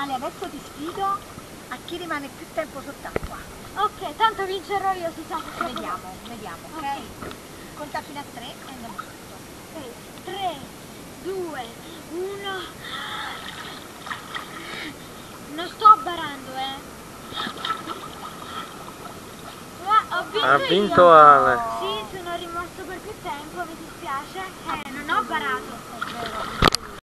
Adesso ti sfido a chi rimane più tempo sott'acqua. Ok, tanto vincerò io, si sa. Vediamo, ok? Ok. Conta fino a 3 e andiamo sotto. Ok, 3, 2, 1. Non sto barando, ho vinto Ha io. vinto Ale. Sì, sono rimasto per più tempo, mi dispiace. Non ho barato.